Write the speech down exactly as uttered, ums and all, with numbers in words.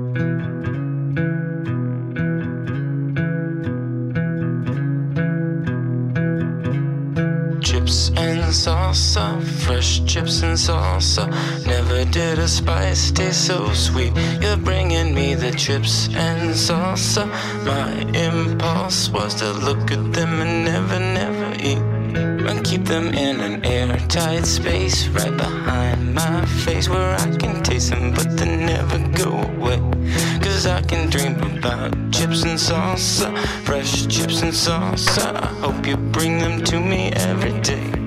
Chips and salsa, fresh chips and salsa. Never did a spice taste so sweet. You're bringing me the chips and salsa. My impulse was to look at them and never, never eat. And keep them in an airtight space right behind my face, where I can taste them but they never go away. Cause I can dream about chips and salsa, fresh chips and salsa. I hope you bring them to me every day.